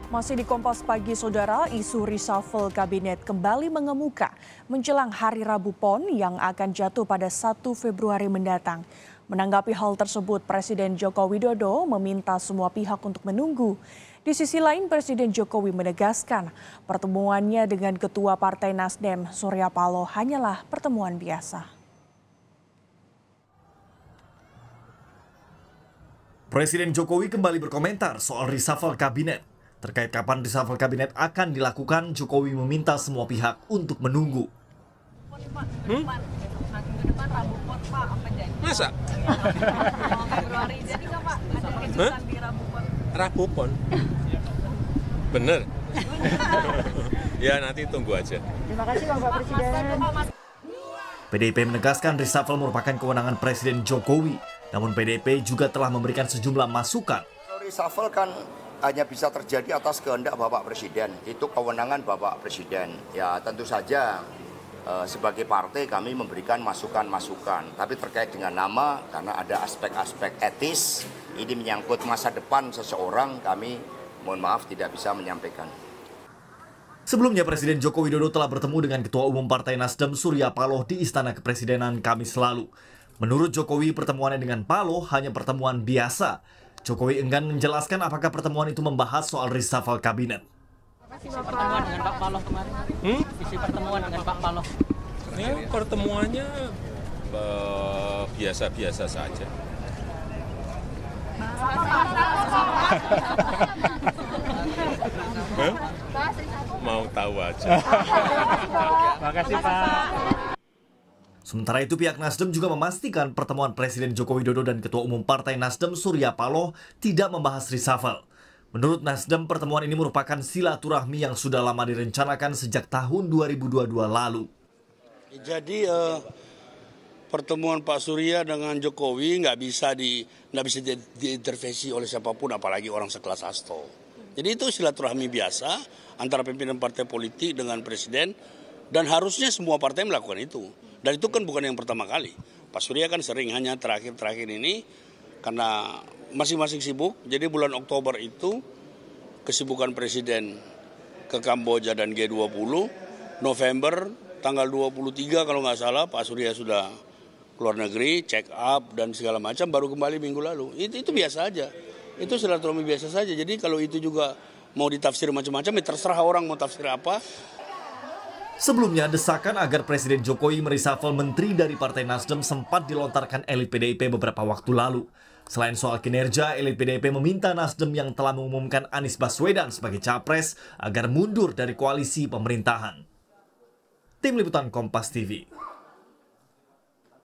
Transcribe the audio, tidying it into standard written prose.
Masih di Kompas Pagi, Saudara, isu reshuffle kabinet kembali mengemuka menjelang Hari Rabu PON yang akan jatuh pada 1 Februari mendatang. Menanggapi hal tersebut, Presiden Joko Widodo meminta semua pihak untuk menunggu. Di sisi lain, Presiden Jokowi menegaskan pertemuannya dengan Ketua Partai Nasdem, Surya Paloh, hanyalah pertemuan biasa. Presiden Jokowi kembali berkomentar soal reshuffle kabinet. Terkait kapan reshuffle kabinet akan dilakukan, Jokowi meminta semua pihak untuk menunggu. Masa? Februari, jadi nggak Pak? Ada kejutan di Rabu PON? Rabu PON? Bener? Ya nanti tunggu aja. Terima kasih Bapak Presiden. PDIP menegaskan reshuffle merupakan kewenangan Presiden Jokowi. Namun PDIP juga telah memberikan sejumlah masukan. Reshuffle kan hanya bisa terjadi atas kehendak Bapak Presiden. Itu kewenangan Bapak Presiden. Ya tentu saja sebagai partai kami memberikan masukan-masukan. Tapi terkait dengan nama, karena ada aspek-aspek etis, ini menyangkut masa depan seseorang, kami mohon maaf tidak bisa menyampaikan. Sebelumnya Presiden Joko Widodo telah bertemu dengan Ketua Umum Partai Nasdem Surya Paloh di Istana Kepresidenan Kamis lalu. Menurut Jokowi, pertemuannya dengan Paloh hanya pertemuan biasa. Jokowi enggan menjelaskan apakah pertemuan itu membahas soal reshuffle kabinet. Isi pertemuan dengan Pak Paloh kemarin. Isi pertemuan dengan Pak Paloh. Ya, pertemuannya biasa-biasa saja. Mau tahu aja. Makasih Pak. Sementara itu pihak Nasdem juga memastikan pertemuan Presiden Joko Widodo dan Ketua Umum Partai Nasdem Surya Paloh tidak membahas reshuffle. Menurut Nasdem, pertemuan ini merupakan silaturahmi yang sudah lama direncanakan sejak tahun 2022 lalu. Jadi pertemuan Pak Surya dengan Jokowi nggak bisa diintervensi oleh siapapun, apalagi orang sekelas Hasto. Jadi itu silaturahmi biasa antara pimpinan partai politik dengan presiden, dan harusnya semua partai melakukan itu. Dan itu kan bukan yang pertama kali. Pak Surya kan sering, hanya terakhir-terakhir ini karena masing-masing sibuk. Jadi bulan Oktober itu kesibukan presiden ke Kamboja dan G20. November tanggal 23 kalau nggak salah Pak Surya sudah keluar negeri, check up dan segala macam, baru kembali minggu lalu. Itu biasa aja. Itu silaturahmi biasa saja. Jadi kalau itu juga mau ditafsir macam-macam, ya terserah orang mau tafsir apa. Sebelumnya, desakan agar Presiden Jokowi mereshuffle menteri dari Partai Nasdem sempat dilontarkan elit PDIP beberapa waktu lalu. Selain soal kinerja, elit PDIP meminta Nasdem yang telah mengumumkan Anies Baswedan sebagai capres agar mundur dari koalisi pemerintahan. Tim Liputan Kompas TV.